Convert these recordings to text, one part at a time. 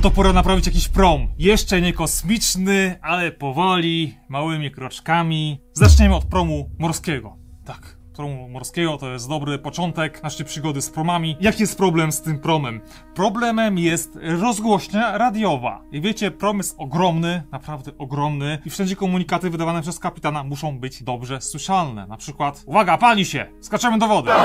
to pora naprawić jakiś prom. Jeszcze nie kosmiczny, ale powoli, małymi kroczkami. Zaczniemy od promu morskiego. Tak. Promu morskiego to jest dobry początek naszej przygody z promami. Jaki jest problem z tym promem? Problemem jest rozgłośnia radiowa. I wiecie, prom jest ogromny, naprawdę ogromny i wszędzie komunikaty wydawane przez kapitana muszą być dobrze słyszalne. Na przykład, uwaga, pali się! Skaczemy do wody!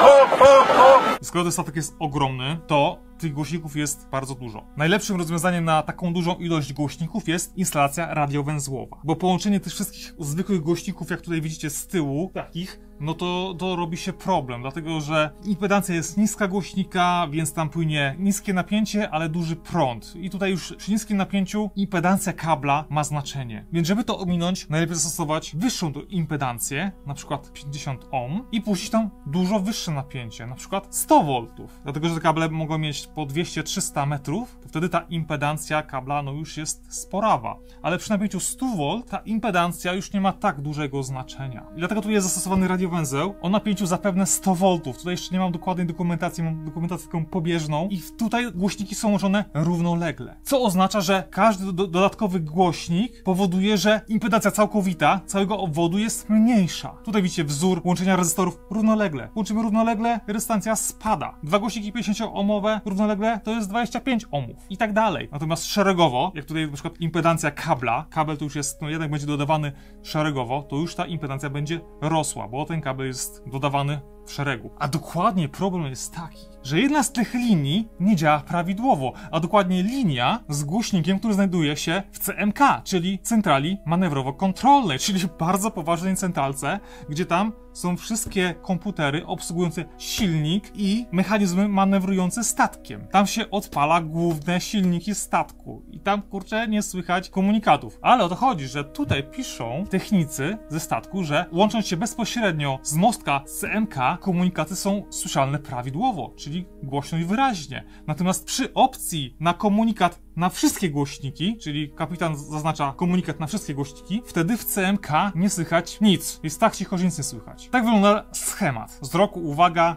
I skoro ten statek jest ogromny, to tych głośników jest bardzo dużo. Najlepszym rozwiązaniem na taką dużą ilość głośników jest instalacja radiowęzłowa. Bo połączenie tych wszystkich zwykłych głośników, jak tutaj widzicie z tyłu, takich, no to robi się problem, dlatego że impedancja jest niska głośnika, więc tam płynie niskie napięcie, ale duży prąd. I tutaj już przy niskim napięciu impedancja kabla ma znaczenie. Więc żeby to ominąć, najlepiej zastosować wyższą impedancję, na przykład 50 ohm i puścić tam dużo wyższe napięcie, na przykład 100 V. Dlatego, że te kable mogą mieć po 200-300 metrów, to wtedy ta impedancja kabla no już jest sporawa. Ale przy napięciu 100 V ta impedancja już nie ma tak dużego znaczenia. I dlatego tu jest zastosowany radiowęzeł o napięciu zapewne 100 V. Tutaj jeszcze nie mam dokładnej dokumentacji, mam dokumentację taką pobieżną i tutaj głośniki są łączone równolegle. Co oznacza, że każdy dodatkowy głośnik powoduje, że impedancja całkowita całego obwodu jest mniejsza. Tutaj widzicie wzór łączenia rezystorów równolegle. Łączymy równolegle, rezystancja spada. Dwa głośniki 50-ohmowe równolegle to jest 25 ohmów i tak dalej. Natomiast szeregowo, jak tutaj na przykład impedancja kabla, kabel to już jest, no jednak będzie dodawany szeregowo, to już ta impedancja będzie rosła, bo ten kabel jest dodawany w szeregu. A dokładnie problem jest taki, że jedna z tych linii nie działa prawidłowo, a dokładnie linia z głośnikiem, który znajduje się w CMK, czyli centrali manewrowo-kontrolnej, czyli bardzo poważnej centralce, gdzie tam są wszystkie komputery obsługujące silnik i mechanizmy manewrujące statkiem. Tam się odpala główne silniki statku i tam, kurczę, nie słychać komunikatów. Ale o to chodzi, że tutaj piszą technicy ze statku, że łącząc się bezpośrednio z mostka CMK, komunikaty są słyszalne prawidłowo, czyli głośno i wyraźnie. Natomiast przy opcji na komunikat na wszystkie głośniki, czyli kapitan zaznacza komunikat na wszystkie głośniki, wtedy w CMK nie słychać nic. Jest tak cicho, że nic nie słychać. Tak wygląda schemat. Z roku, uwaga,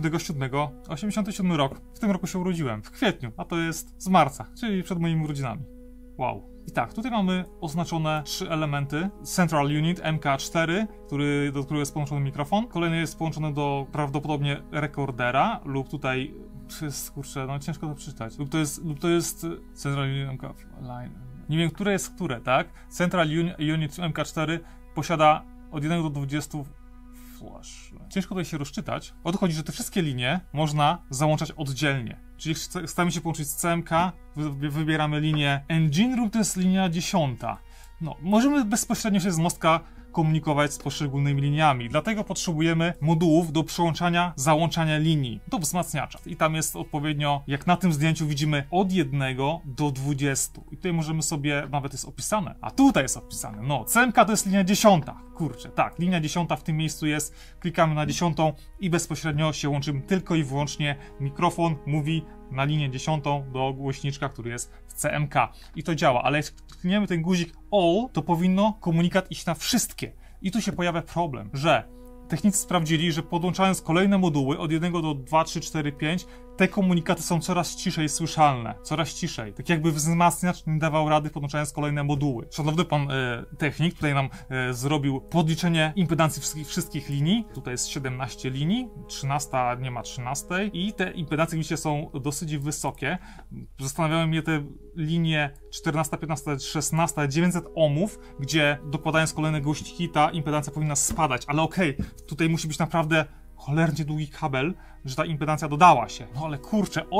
87 rok. W tym roku się urodziłem. W kwietniu, a to jest z marca, czyli przed moimi urodzinami. Wow. I tak, tutaj mamy oznaczone 3 elementy. Central Unit MK4, do którego jest połączony mikrofon. Kolejny jest połączony do prawdopodobnie rekordera lub tutaj jest, kurczę, no ciężko to przeczytać. Lub to jest Central Unit MK4. Nie wiem, które jest które, tak? Central Unit MK4 posiada od 1 do 20 flash. Ciężko tutaj się rozczytać. O to chodzi, że te wszystkie linie można załączać oddzielnie. Czyli staramy się połączyć z CMK, wybieramy linię Engine lub to jest linia 10. No, możemy bezpośrednio się z mostka komunikować z poszczególnymi liniami, dlatego potrzebujemy modułów do przyłączania, załączania linii do wzmacniacza. I tam jest odpowiednio, jak na tym zdjęciu widzimy, od 1 do 20. I tutaj możemy sobie, nawet jest opisane, a tutaj jest opisane, no, CMK to jest linia 10. Kurczę, tak, linia 10 w tym miejscu jest, klikamy na 10 i bezpośrednio się łączymy tylko i wyłącznie, mikrofon mówi na linię 10 do głośniczka, który jest w CMK. I to działa, ale jak klikniemy ten guzik All, to powinno komunikat iść na wszystkie. I tu się pojawia problem, że technicy sprawdzili, że podłączając kolejne moduły od 1 do 2, 3, 4, 5, te komunikaty są coraz ciszej słyszalne. Coraz ciszej. Tak jakby wzmacniacz nie dawał rady podłączając kolejne moduły. Szanowny pan technik tutaj nam zrobił podliczenie impedancji wszystkich linii. Tutaj jest 17 linii, 13 nie ma 13 i te impedancje widzicie są dosyć wysokie. Zastanawiały mnie te linie 14, 15, 16, 900 ohmów, gdzie dokładając kolejne głośniki ta impedancja powinna spadać, ale okej, tutaj musi być naprawdę cholernie długi kabel, że ta impedancja dodała się. No ale kurczę,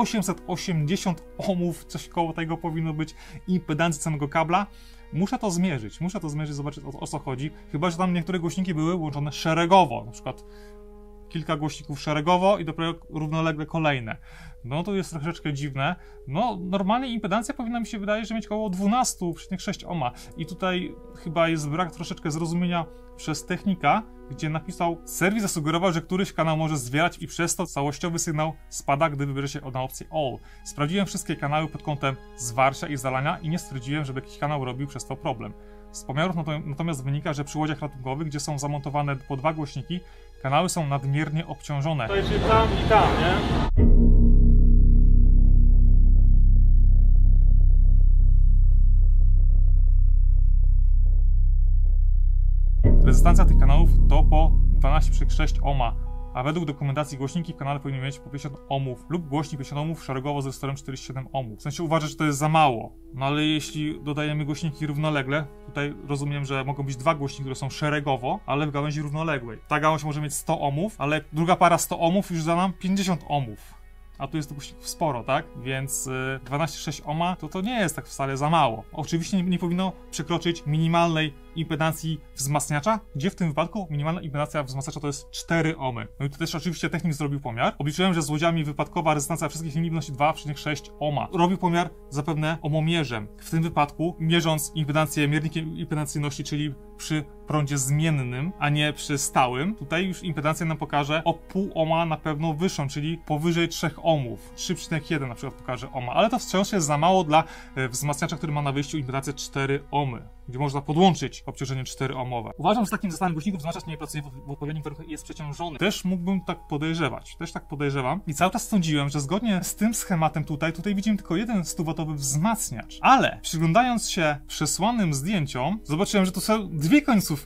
880 ohmów, coś koło tego powinno być impedancji samego kabla. Muszę to zmierzyć, zobaczyć o co chodzi. Chyba że tam niektóre głośniki były łączone szeregowo, na przykład kilka głośników szeregowo i dopiero równolegle kolejne. No to jest troszeczkę dziwne. No normalnie impedancja powinna mi się wydaje, że mieć około 12,6 ohma. I tutaj chyba jest brak troszeczkę zrozumienia przez technika, gdzie napisał, serwis zasugerował, że któryś kanał może zwierać i przez to całościowy sygnał spada, gdy wybierze się na opcję All. Sprawdziłem wszystkie kanały pod kątem zwarcia i zalania i nie stwierdziłem, żeby jakiś kanał robił przez to problem. Z pomiarów natomiast wynika, że przy łodziach ratunkowych, gdzie są zamontowane po 2 głośniki, kanały są nadmiernie obciążone. To jest tam i tam, nie? Rezystancja tych kanałów to po 12,6 ohma, a według dokumentacji głośniki w kanale powinny mieć po 50 ohmów lub głośnik 50 ohmów szeregowo z rezystorem 47 ohmów. W sensie uważam, że to jest za mało. No ale jeśli dodajemy głośniki równolegle, tutaj rozumiem, że mogą być dwa głośniki, które są szeregowo, ale w gałęzi równoległej. Ta gałąź może mieć 100 ohmów, ale druga para 100 ohmów już da nam 50 ohmów. A tu jest to głośników sporo, tak? Więc 12,6 ohma to nie jest tak wcale za mało. Oczywiście nie powinno przekroczyć minimalnej impedancji wzmacniacza, gdzie w tym wypadku minimalna impedancja wzmacniacza to jest 4 ohmy. No i tu też oczywiście technik zrobił pomiar. Obliczyłem, że z łodziami wypadkowa rezystancja wszystkich linii wynosi 2,6 ohma. Robił pomiar zapewne ohmomierzem. W tym wypadku mierząc impedancję miernikiem impedancyjności, czyli przy prądzie zmiennym, a nie przy stałym. Tutaj już impedancja nam pokaże o pół ohma na pewno wyższą, czyli powyżej 3 ohmów. 3,1 na przykład pokaże ohma, ale to wciąż jest za mało dla wzmacniacza, który ma na wyjściu impedancję 4 ohmy, gdzie można podłączyć obciążenie 4 ohmowe. Uważam, że z takim zestawem głośników wzmacniacz nie pracuje w odpowiednim warunku i jest przeciążony. Też mógłbym tak podejrzewać. Też tak podejrzewam. I cały czas sądziłem, że zgodnie z tym schematem tutaj widzimy tylko jeden 100-watowy wzmacniacz. Ale przyglądając się przesłanym zdjęciom, zobaczyłem, że tu są dwie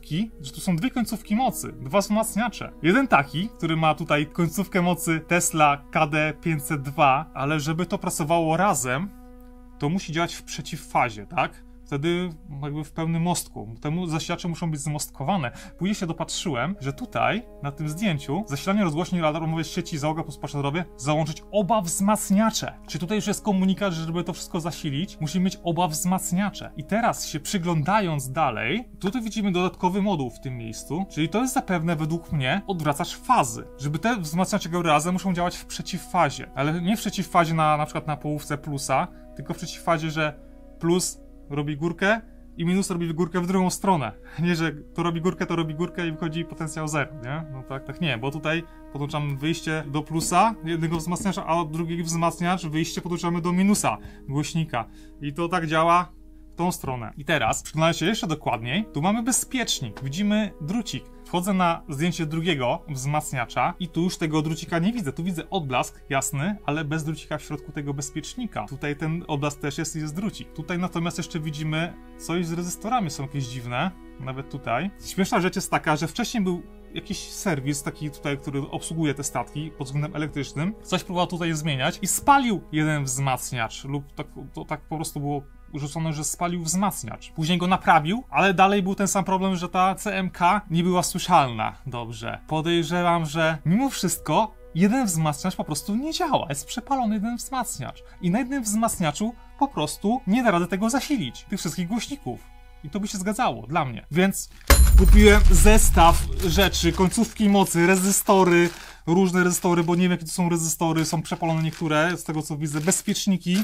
końcówki mocy. Dwa wzmacniacze. Jeden taki, który ma tutaj końcówkę mocy Tesla KD502, ale żeby to pracowało razem, to musi działać w przeciwfazie, tak? Wtedy jakby w pełnym mostku. Temu zasilacze muszą być zmostkowane. Później się dopatrzyłem, że tutaj, na tym zdjęciu, zasilanie rozgłośni alarmowej sieci załoga pospaszorowie załączyć oba wzmacniacze. Czyli tutaj już jest komunikat, że żeby to wszystko zasilić, musimy mieć oba wzmacniacze. I teraz się przyglądając dalej, tutaj widzimy dodatkowy moduł w tym miejscu, czyli to jest zapewne według mnie odwracacz fazy. Żeby te wzmacniacze grały razem, muszą działać w przeciwfazie. Ale nie w przeciwfazie na przykład na połówce plusa, tylko w przeciwfazie, że plus robi górkę i minus robi górkę w drugą stronę. Nie, że to robi górkę i wychodzi potencjał 0, nie? No tak nie, bo tutaj podłączamy wyjście do plusa jednego wzmacniacza, a drugi wzmacniacz wyjście podłączamy do minusa głośnika. I to tak działa w tą stronę. I teraz, przyglądając się jeszcze dokładniej, tu mamy bezpiecznik, widzimy drucik. Wchodzę na zdjęcie drugiego wzmacniacza i tu już tego drucika nie widzę. Tu widzę odblask jasny, ale bez drucika w środku tego bezpiecznika. Tutaj ten odblask też jest drucik. Tutaj natomiast jeszcze widzimy coś z rezystorami, są jakieś dziwne. Nawet tutaj. Śmieszna rzecz jest taka, że wcześniej był jakiś serwis taki tutaj, który obsługuje te statki pod względem elektrycznym. Coś próbował tutaj zmieniać i spalił jeden wzmacniacz lub tak po prostu było rzucone, że spalił wzmacniacz. Później go naprawił, ale dalej był ten sam problem, że ta CMK nie była słyszalna dobrze. Podejrzewam, że mimo wszystko jeden wzmacniacz po prostu nie działa. Jest przepalony jeden wzmacniacz. I na jednym wzmacniaczu po prostu nie da rady tego zasilić. Tych wszystkich głośników. I to by się zgadzało dla mnie. Więc kupiłem zestaw rzeczy, końcówki mocy, rezystory, różne rezystory, bo nie wiem jakie to są rezystory, są przepalone niektóre, z tego co widzę, bezpieczniki.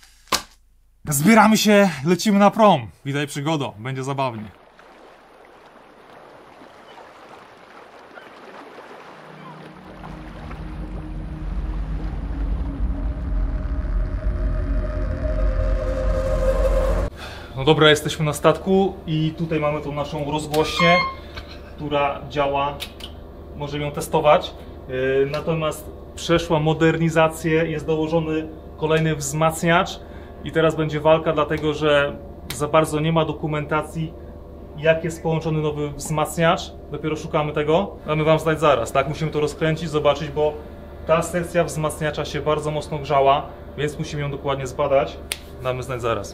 Zbieramy się, lecimy na prom. Witaj przygodo, będzie zabawnie. No dobra, jesteśmy na statku i tutaj mamy tą naszą rozgłośnię, która działa, możemy ją testować. Natomiast przeszła modernizację, jest dołożony kolejny wzmacniacz i teraz będzie walka, dlatego że za bardzo nie ma dokumentacji, jak jest połączony nowy wzmacniacz. Dopiero szukamy tego. Damy wam znać zaraz, tak? Musimy to rozkręcić, zobaczyć, bo ta sekcja wzmacniacza się bardzo mocno grzała, więc musimy ją dokładnie zbadać. Damy znać zaraz.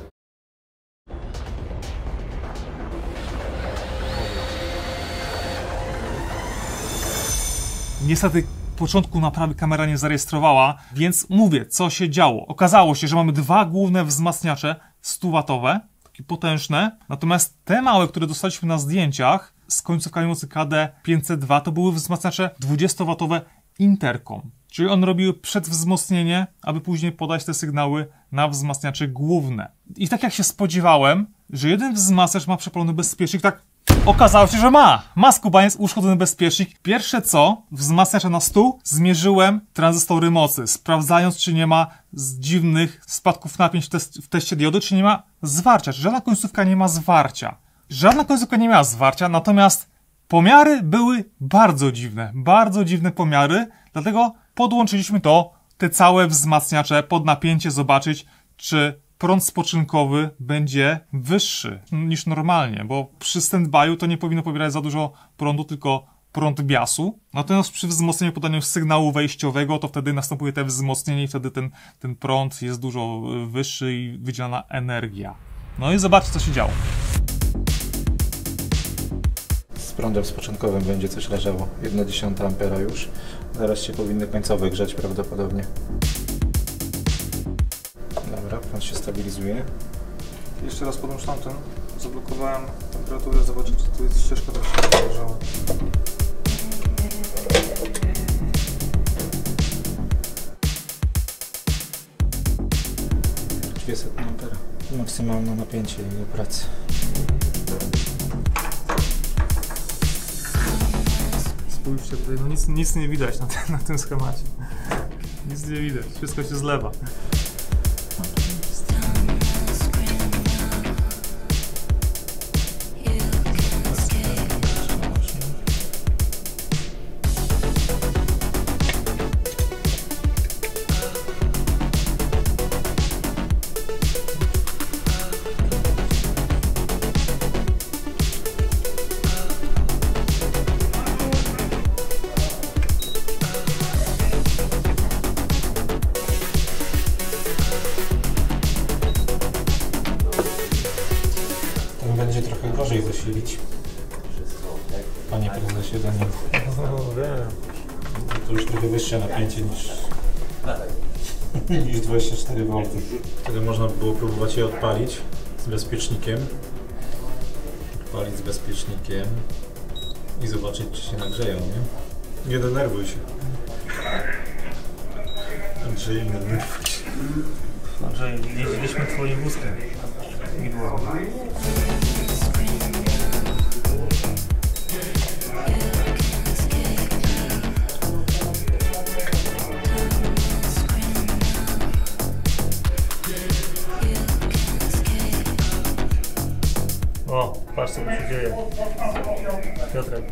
Niestety początku naprawy kamera nie zarejestrowała, więc mówię, co się działo. Okazało się, że mamy dwa główne wzmacniacze 100-watowe, takie potężne, natomiast te małe, które dostaliśmy na zdjęciach z końcówkami mocy KD502, to były wzmacniacze 20-watowe intercom. Czyli one robiły przedwzmocnienie, aby później podać te sygnały na wzmacniacze główne. I tak jak się spodziewałem, że jeden wzmacniacz ma przepalony bezpiecznik, tak okazało się, że ma skubaniec uszkodzony bezpiecznik. Pierwsze co, wzmacniacza na stół, zmierzyłem tranzystory mocy, sprawdzając, czy nie ma dziwnych spadków napięć w teście diody, czy nie ma zwarcia. Żadna końcówka nie ma zwarcia. Żadna końcówka nie miała zwarcia, natomiast pomiary były bardzo dziwne pomiary, dlatego podłączyliśmy te całe wzmacniacze pod napięcie, zobaczyć, czy prąd spoczynkowy będzie wyższy niż normalnie, bo przy stand-by'u to nie powinno pobierać za dużo prądu, tylko prąd biasu. Natomiast przy wzmocnieniu podaniu sygnału wejściowego, to wtedy następuje te wzmocnienie i wtedy ten prąd jest dużo wyższy i wydzielana energia. No i zobaczcie, co się działo. Z prądem spoczynkowym będzie coś leżało. 1/10 ampera już. Zaraz się powinny końcowe grzać prawdopodobnie. Dobra, prąd się stabilizuje. Jeszcze raz podłącz tamten. Zablokowałem temperaturę, zobaczę, czy tu jest ścieżka, tak się zależała. ampera. Maksymalne napięcie do pracy. Spójrzcie tutaj, no nic nie widać na tym schemacie. Nic nie widać, wszystko się zlewa. Będzie trochę gorzej zasilić. Panie prezesie, Daniel. To już trochę wyższe napięcie niż 24V. Wtedy można by było próbować je odpalić z bezpiecznikiem. Odpalić z bezpiecznikiem i zobaczyć, czy się nagrzeją, nie? Nie denerwuj się. Andrzej, nie denerwuj się. Andrzej, jeździliśmy twoim wózkiem. O, patrz, co tu się dzieje. Piotrek.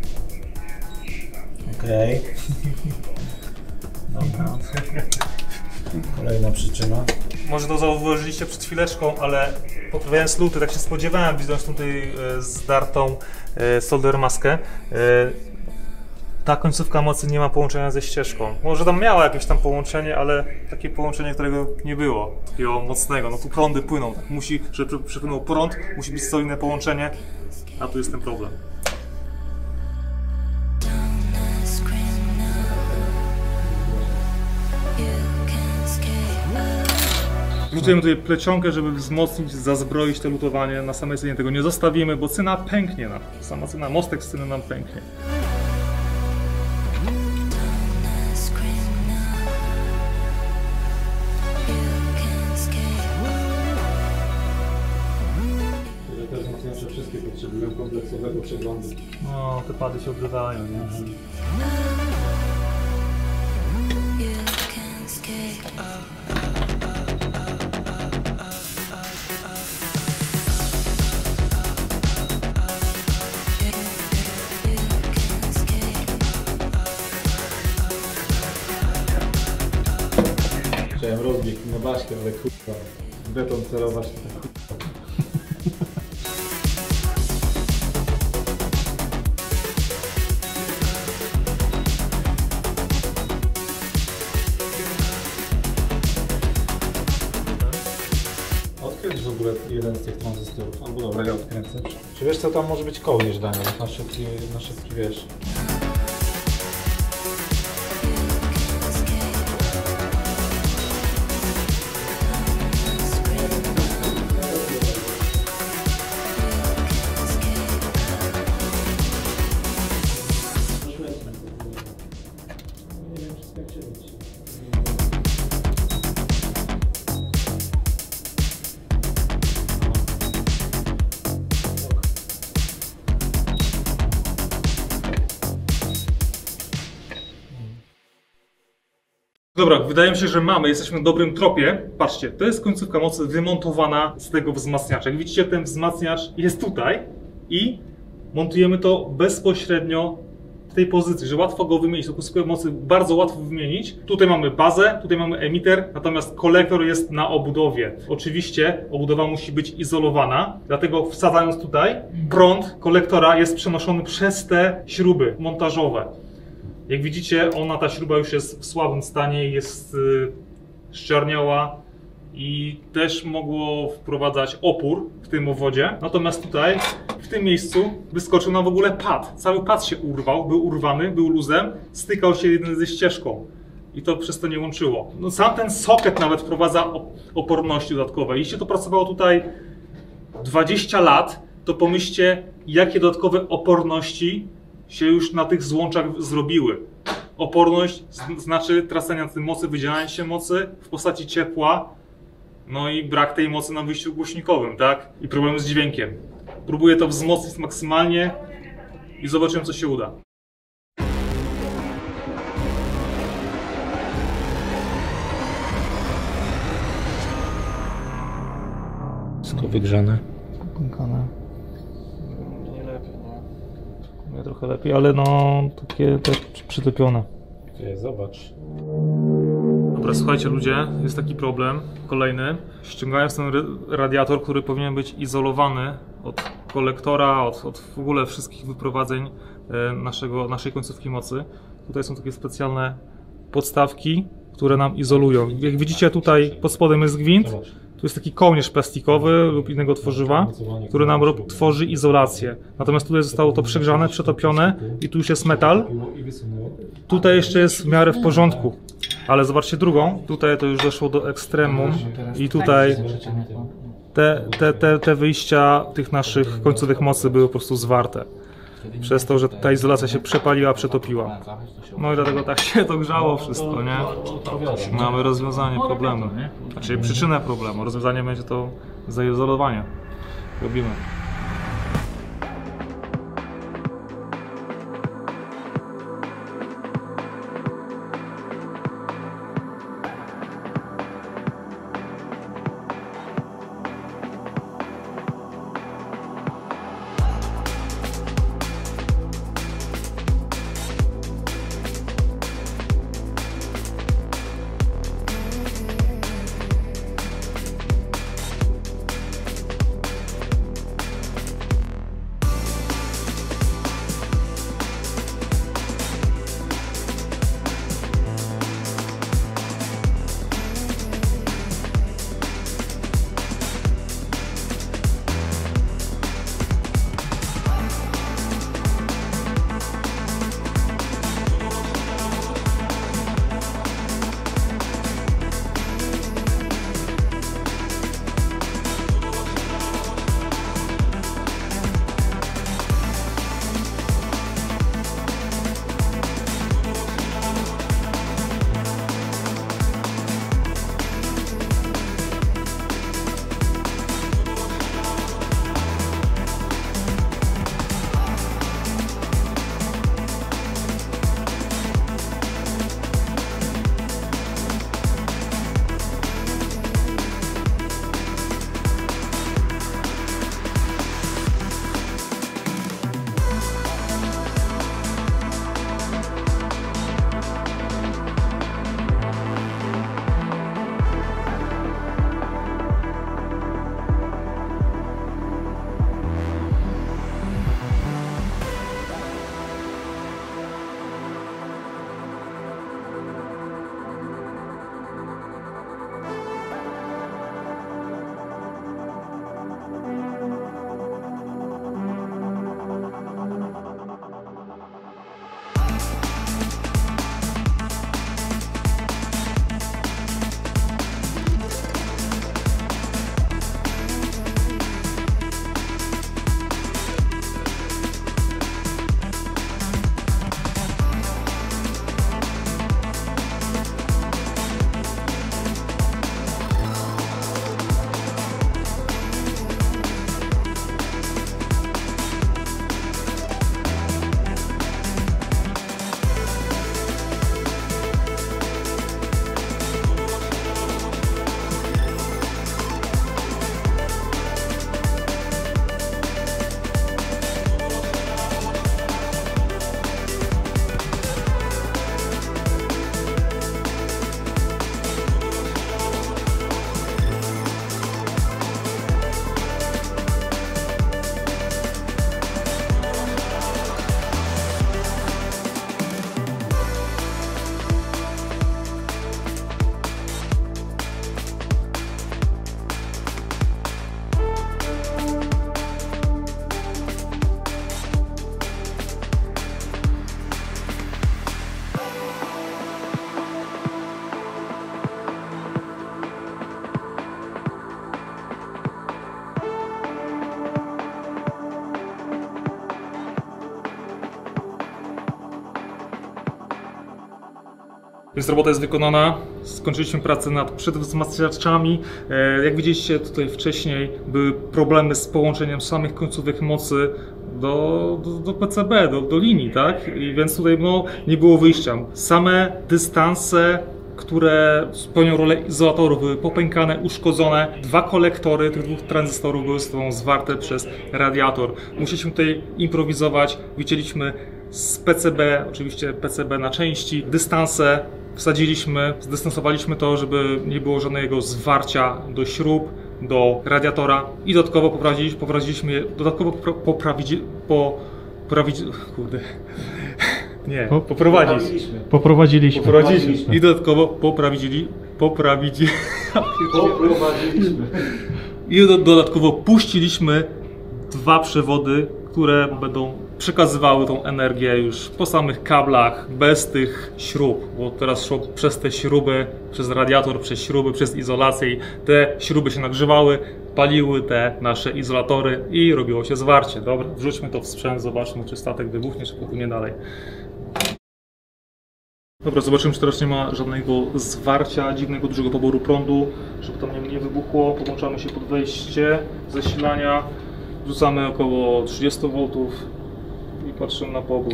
Okej. Dobra. Kolejna przyczyna. Może to zauważyliście przed chwileczką, ale poprawiając luty, tak się spodziewałem, widząc tutaj zdartą solder maskę. Ta końcówka mocy nie ma połączenia ze ścieżką. Może tam miała jakieś tam połączenie, ale takie połączenie, którego nie było, takiego mocnego. No tu prądy płyną, tak musi, żeby przepłynął prąd, musi być solidne połączenie, a tu jest ten problem. Lutujemy tutaj plecionkę, żeby wzmocnić, zazbroić to lutowanie. Na samej cynie tego nie zostawimy, bo cyna pęknie nam. Sama cyna, mostek z cyny nam pęknie. Te wzmacniacze wszystkie potrzebują kompleksowego przeglądu. No, te pady się odrywają, nie? Chciałem rozbieg na baśkę, ale kurwa, beton celować to tak kurwa. Odkręć w ogóle jeden z tych tranzystorów, albo dobra, ja odkręcę. Czy wiesz, co tam może być kołnierz, Daniel, na szybki wiesz. Dobra, wydaje mi się, że jesteśmy na dobrym tropie. Patrzcie, to jest końcówka mocy wymontowana z tego wzmacniacza. Jak widzicie, ten wzmacniacz jest tutaj i montujemy to bezpośrednio tej pozycji, że łatwo go wymienić, to kółko mocy bardzo łatwo wymienić. Tutaj mamy bazę, tutaj mamy emiter, natomiast kolektor jest na obudowie. Oczywiście obudowa musi być izolowana, dlatego wsadzając tutaj, prąd kolektora jest przenoszony przez te śruby montażowe. Jak widzicie, ta śruba już jest w słabym stanie, jest zczerniała i też mogło wprowadzać opór w tym obwodzie. Natomiast tutaj, w tym miejscu, wyskoczył nam w ogóle pad. Cały pad się urwał, był urwany, był luzem, stykał się jeden ze ścieżką i to przez to nie łączyło. No, sam ten soket nawet wprowadza oporności dodatkowe. Jeśli to pracowało tutaj 20 lat, to pomyślcie, jakie dodatkowe oporności się już na tych złączach zrobiły. Oporność znaczy tracenia tej mocy, wydzielania się mocy w postaci ciepła, no i brak tej mocy na wyjściu głośnikowym, tak? I problemy z dźwiękiem. Próbuję to wzmocnić maksymalnie i zobaczymy, co się uda. Wszystko wygrzane. Nie lepiej, nie trochę lepiej, ale no takie też przytopione. Zobacz. Dobra, słuchajcie ludzie, jest taki problem kolejny. Ściągając ten radiator, który powinien być izolowany od kolektora, od w ogóle wszystkich wyprowadzeń naszej końcówki mocy. Tutaj są takie specjalne podstawki, które nam izolują. Jak widzicie, tutaj pod spodem jest gwint. Tu jest taki kołnierz plastikowy lub innego tworzywa, który nam tworzy izolację. Natomiast tutaj zostało to przegrzane, przetopione i tu już jest metal. Tutaj jeszcze jest w miarę w porządku. Ale zobaczcie drugą. Tutaj to już doszło do ekstremum i tutaj te wyjścia tych naszych końcówek mocy były po prostu zwarte. Przez to, że ta izolacja się przepaliła, przetopiła. No i dlatego tak się to grzało wszystko, nie? Mamy rozwiązanie problemu. Znaczy przyczynę problemu. Rozwiązanie będzie to zaizolowanie. Robimy. Więc robota jest wykonana. Skończyliśmy pracę nad przedwzmacniaczami. Jak widzieliście tutaj wcześniej, były problemy z połączeniem samych końcówek mocy do PCB, do linii, tak? I więc tutaj no, nie było wyjścia. Same dystanse, które spełnią rolę izolatorów, były popękane, uszkodzone. 2 kolektory tych 2 tranzystorów były z sobą zwarte przez radiator. Musieliśmy tutaj improwizować. Wycięliśmy z PCB, oczywiście PCB na części, dystanse wsadziliśmy, zdystansowaliśmy to, żeby nie było żadnego zwarcia do śrub, do radiatora i dodatkowo poprowadziliśmy, poprowadziliśmy i dodatkowo dodatkowo puściliśmy 2 przewody, które będą przekazywały tą energię już po samych kablach, bez tych śrub, bo teraz szło przez te śruby, przez radiator, przez śruby, przez izolację i te śruby się nagrzewały, paliły te nasze izolatory i robiło się zwarcie. Dobra, wrzućmy to w sprzęt, zobaczmy, czy statek wybuchnie, czy popłynie dalej. Dobra, zobaczymy, czy teraz nie ma żadnego zwarcia, dziwnego dużego poboru prądu, żeby tam nie wybuchło. Podłączamy się pod wejście zasilania, wrzucamy około 30 V i patrzymy na pobór.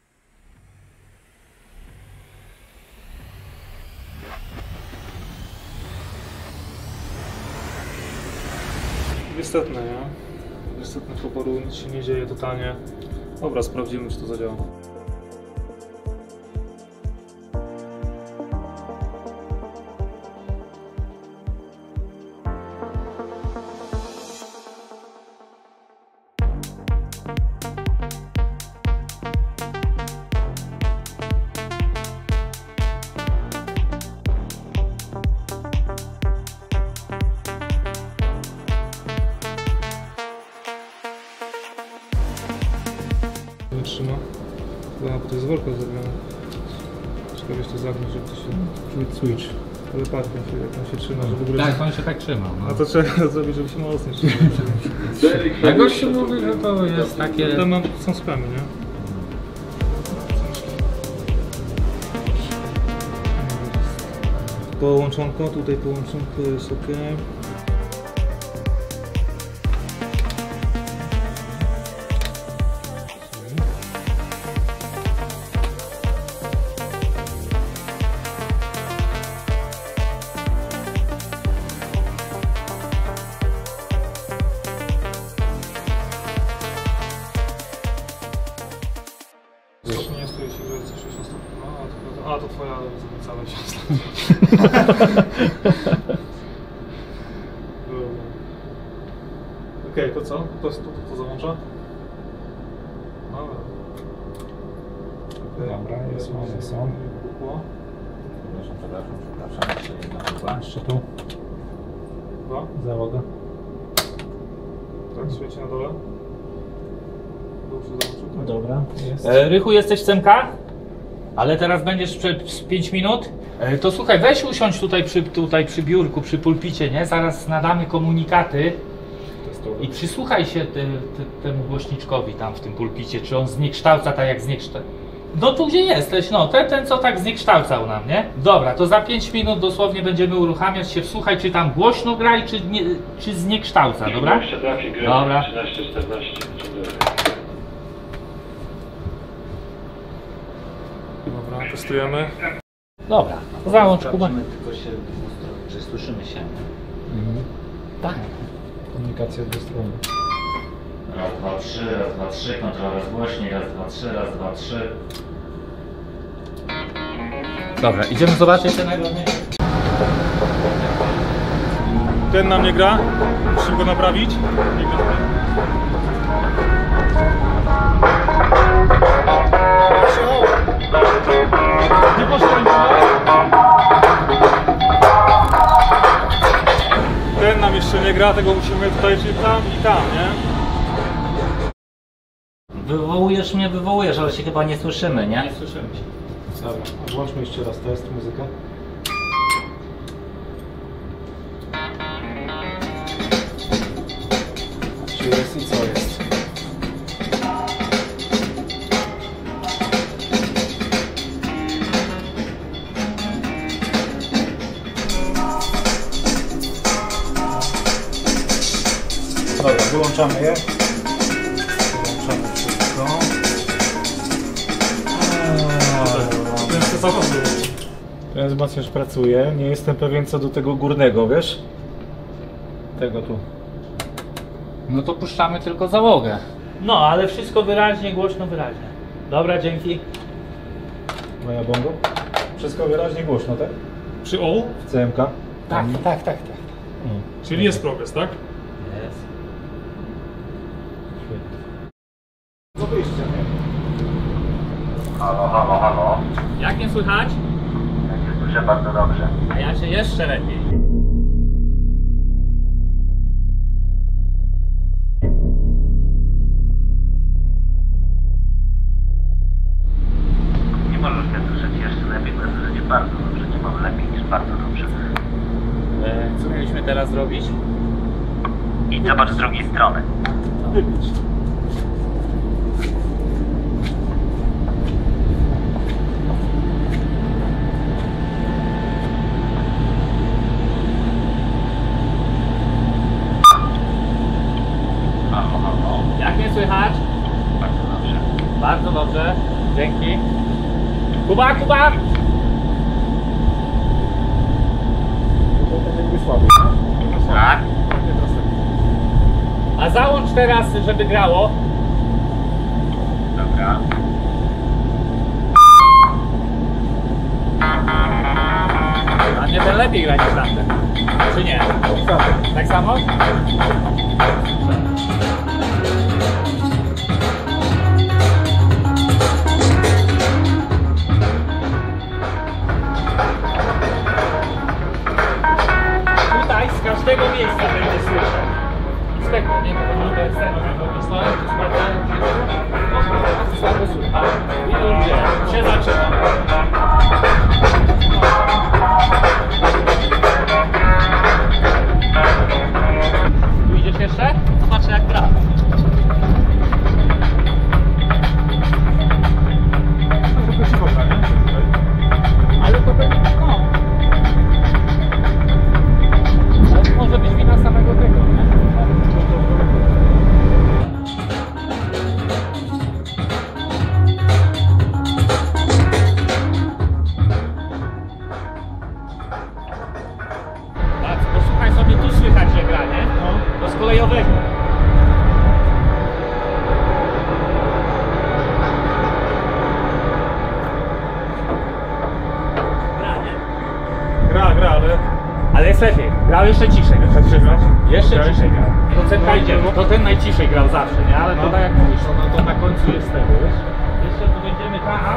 Niestety, nie? Niestety poboru nic się nie dzieje totalnie. Dobra, sprawdzimy, czy to zadziała. Nie trzyma. Bo to jest worka zrobiona. Ciekawe, to zagnieść, żeby to się... Switch. Ale patrz, jak on się trzyma, żeby w ogóle... Tak, on się tak trzyma. No. A to trzeba zrobić, żeby się mocniej trzymał. A gościu mówi, że to jest takie... To są spamy, nie? Połączonko, tutaj połączonko jest ok. Nie stoi się, że coś się stopni. A to twoja cała siostra. Okej, to co? To załącza? Dobra. Dobra, jest mamy są. Przepraszam, jeszcze jedna chyba. Jeszcze tu. Dwa? Załoga. Tak, świeci na dole. Dobrze załączył, tak? Dobra, jest. Rychu, jesteś w CMK? Ale teraz będziesz przez 5 minut? To słuchaj, weź usiądź tutaj przy biurku, przy pulpicie, nie? Zaraz nadamy komunikaty i przysłuchaj się temu głośniczkowi tam w tym pulpicie, czy on zniekształca tak jak zniekształca. No tu gdzie jesteś, no ten co tak zniekształcał nam, nie? Dobra, to za 5 minut dosłownie będziemy uruchamiać się, wsłuchaj, czy tam głośno graj, czy zniekształca, dobra? Dobra. 13-14. Dobra, testujemy. Dobra, załącz Kuba. Tylko się, czy słyszymy się. Tak. Komunikacja z dwie strony. Raz, dwa, trzy, kontrola raz głośniej, raz, dwa, trzy. Dobra, idziemy zobaczyć ten nagranie. Ten nam nie gra. Musimy go naprawić. Nie ten nam jeszcze nie gra, tego musimy tutaj, czyli tam i tam, nie? Wywołujesz, ale się chyba nie słyszymy, nie? Nie słyszymy się. Dobra, włączmy jeszcze raz test, muzykę. Czy jest i co jest? Włączamy je. Włączamy wszystko. Ten wzmacniacz pracuje. Nie jestem pewien co do tego górnego, wiesz? Tego tu. No to puszczamy tylko załogę. No, ale wszystko wyraźnie, głośno, wyraźnie. Dobra, dzięki. Moja bongo. Wszystko wyraźnie głośno, tak? Przy O? W CMK. Tak. Czyli jest progres, tak? Jest. No wyjście, nie? Halo, halo, halo. Jak nie słychać? Ja cię słyszę bardzo dobrze. A ja cię jeszcze lepiej. Nie możesz mnie słyszeć jeszcze lepiej, bo ja słyszę cię bardzo dobrze. Nie mam lepiej niż bardzo dobrze. Co mieliśmy teraz zrobić? Idź zobacz z drugiej strony. Halo, halo. Jak nie słychać? Bardzo dobrze. Bardzo dobrze. Dzięki. Kuba, Kuba! Tak? A załącz teraz, żeby grało. Dobra. A nie ten lepiej gra niż tamten. Czy nie? Tak samo? Tutaj z każdego miejsca będzie słyszał. Z tego, nie wiem, to jest ten, to stałem, to sprawdzałem, to słabo słychać. I już wie, się zaczyna. Tu idziesz jeszcze? Zobaczę jak gra. Ale to będzie, no. Ale to może być wina samego tego, nie? Tak, posłuchaj sobie, tu słychać, że gra, nie? No. To z kolejowego. Gra, nie? Gra, ale... Ale jest lepiej. Grał jeszcze ciszej. Jeszcze ciszej grał. Procentka idzie. To ten najciszej grał zawsze, nie? Ale to tak jak mówisz, no to na końcu jest tego, wiesz? Jeszcze tu będziemy tam.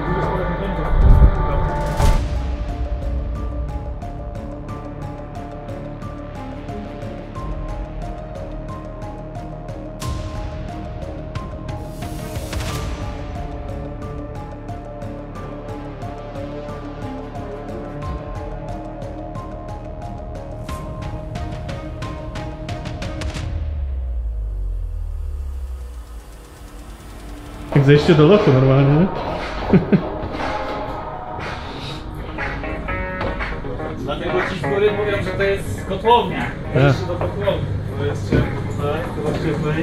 Jak zejście do lotu normalnie, nie? Dlatego ci z góry mówią, że to jest kotłownia. Jeszcze do kotłowni. To jest ciemno tutaj, to jest cieplej.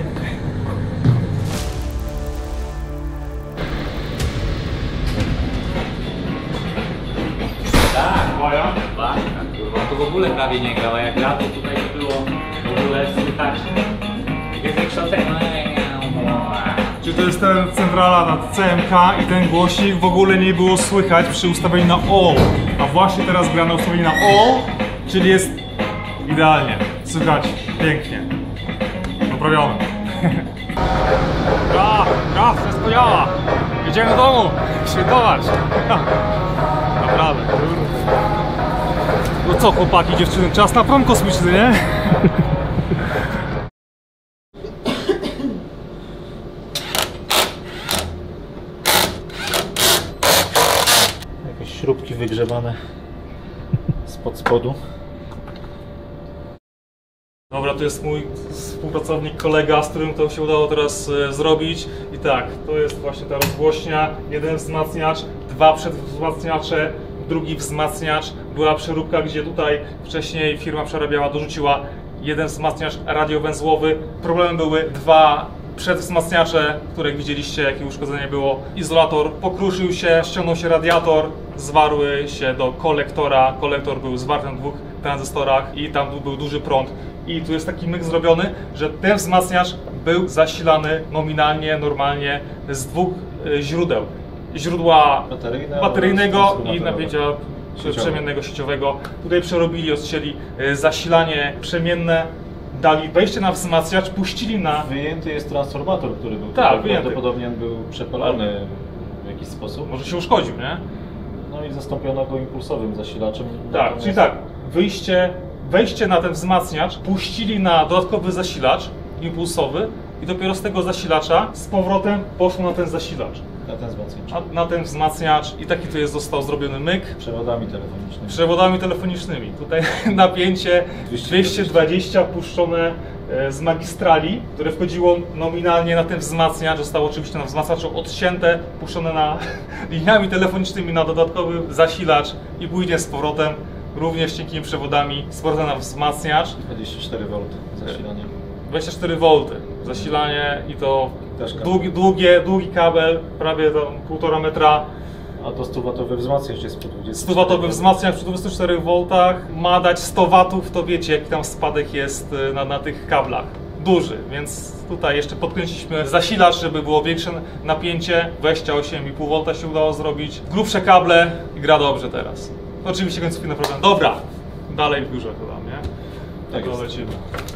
Tak, moja? Kurwa, to w ogóle prawie nie grał, a jak grał, to tutaj nie było w ogóle słychać. Jest wykształcenie. Czy to jest ten centrala na CMK i ten głosik w ogóle nie było słychać przy ustawieniu na O. A właśnie teraz gra na ustawieniu na O, czyli jest idealnie. Słychać pięknie. Poprawione. Gra, wszystko działa. Idziemy do domu, świętować. Naprawdę. No co chłopaki, dziewczyny, czas na prom kosmiczny, nie? Jakieś śrubki wygrzewane spod spodu. Dobra, to jest mój współpracownik, kolega, z którym to się udało teraz zrobić. I tak, to jest właśnie ta rozgłośnia, jeden wzmacniacz, dwa przedwzmacniacze, drugi wzmacniacz. Była przeróbka, gdzie tutaj wcześniej firma przerabiała, dorzuciła jeden wzmacniacz radiowęzłowy. Problemem były dwa przedwzmacniacze, które jak widzieliście, jakie uszkodzenie było. Izolator pokruszył się, ściągnął się radiator, zwarły się do kolektora. Kolektor był zwarty na dwóch tranzystorach i tam był duży prąd. I tu jest taki myk zrobiony, że ten wzmacniacz był zasilany nominalnie, normalnie z dwóch źródeł. Źródła bateryjnego i napięcia przemiennego sieciowego. Tutaj przerobili, odcięli zasilanie przemienne, dali wejście na wzmacniacz, puścili na... Wyjęty jest transformator, który był tak, tutaj, prawdopodobnie był przepalony w jakiś sposób. Może się uszkodził, nie? No i zastąpiono go impulsowym zasilaczem. Tak, czyli tak, wejście na ten wzmacniacz, puścili na dodatkowy zasilacz impulsowy i dopiero z tego zasilacza z powrotem poszło na ten zasilacz. Na ten wzmacniacz i taki to został zrobiony myk. Przewodami telefonicznymi. Tutaj napięcie 220 puszczone z magistrali, które wchodziło nominalnie na ten wzmacniacz. Zostało oczywiście na wzmacniaczu odcięte, puszczone liniami telefonicznymi na dodatkowy zasilacz i później z powrotem również cienkimi przewodami z powrotem na wzmacniacz. 24V zasilanie. 24V zasilanie i to długi kabel, prawie tam 1,5 metra. A to 100W wzmacniacz jest po 20. 100W wzmacniacz przy 24V ma dać 100 W, to wiecie jaki tam spadek jest na tych kablach. Duży, więc tutaj jeszcze podkręciliśmy zasilacz, żeby było większe napięcie. 28,5V się udało zrobić. Grubsze kable i gra dobrze teraz. Oczywiście końcówki naprawdę. Dobra, dalej w górze chyba, nie? Tak to lecimy.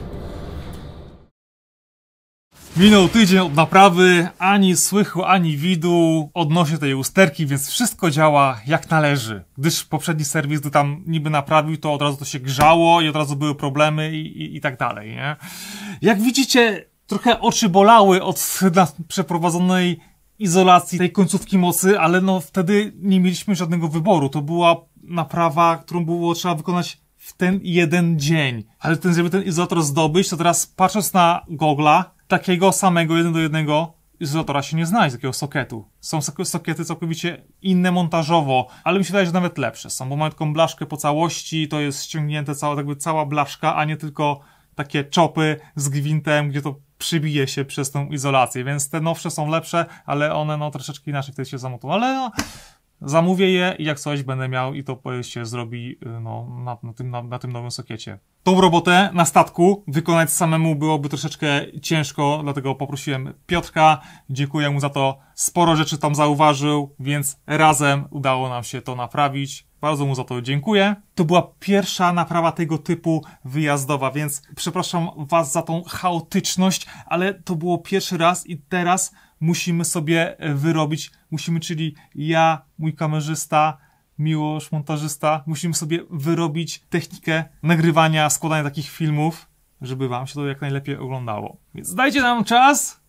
Minął tydzień od naprawy, ani słychu, ani widu odnośnie tej usterki, więc wszystko działa jak należy. Gdyż poprzedni serwis, gdy tam niby naprawił, to od razu to się grzało i od razu były problemy i tak dalej, nie? Jak widzicie, trochę oczy bolały od przeprowadzonej izolacji tej końcówki mocy, ale no wtedy nie mieliśmy żadnego wyboru. To była naprawa, którą było trzeba wykonać w ten jeden dzień. Ale żeby ten izolator zdobyć, to teraz patrząc na gogla, takiego samego 1:1 izolatora się nie znajdzie, takiego sokietu. Są sokiety całkowicie inne montażowo, ale mi się wydaje, że nawet lepsze są, bo mają taką blaszkę po całości, to jest ściągnięte cała blaszka, a nie tylko takie czopy z gwintem, gdzie to przybije się przez tą izolację, więc te nowsze są lepsze, ale one no troszeczkę inaczej wtedy się zamontują, ale no zamówię je i jak coś będę miał i to się zrobi no, na tym nowym sokiecie. Tą robotę na statku wykonać samemu byłoby troszeczkę ciężko, dlatego poprosiłem Piotrka. Dziękuję mu za to. Sporo rzeczy tam zauważył, więc razem udało nam się to naprawić. Bardzo mu za to dziękuję. To była pierwsza naprawa tego typu wyjazdowa, więc przepraszam was za tą chaotyczność, ale to było pierwszy raz i teraz musimy sobie wyrobić, czyli ja, mój kamerzysta, Miłosz, montażysta, musimy sobie wyrobić technikę nagrywania, składania takich filmów, żeby wam się to jak najlepiej oglądało. Więc dajcie nam czas,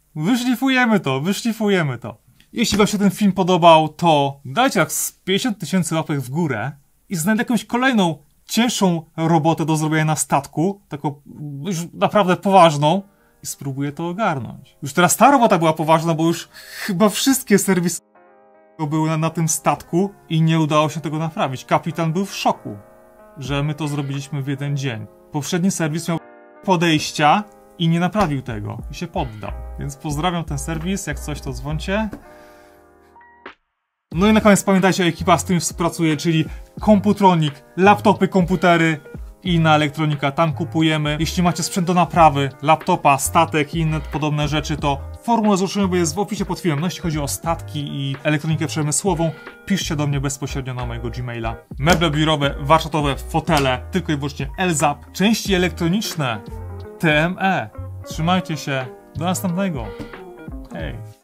wyszlifujemy to. Jeśli wam się ten film podobał, to dajcie tak z 50 000 łapek w górę i znajdę jakąś kolejną, cięższą robotę do zrobienia na statku, taką już naprawdę poważną, i spróbuję to ogarnąć. Już teraz ta robota była poważna, bo już chyba wszystkie serwisy były na tym statku i nie udało się tego naprawić. Kapitan był w szoku, że my to zrobiliśmy w jeden dzień. Poprzedni serwis miał podejścia i nie naprawił tego. I się poddał. Więc pozdrawiam ten serwis, jak coś to dzwońcie. No i na koniec pamiętajcie, ekipa, z którym współpracuję, czyli Komputronik, laptopy, komputery i inna elektronika, tam kupujemy. Jeśli macie sprzęt do naprawy, laptopa, statek i inne podobne rzeczy, to formuła zgłoszeniowa jest w opisie pod filmem. No jeśli chodzi o statki i elektronikę przemysłową, piszcie do mnie bezpośrednio na mojego Gmaila. Meble biurowe, warsztatowe, fotele, tylko i wyłącznie LZAP. Części elektroniczne, TME. Trzymajcie się, do następnego. Hej.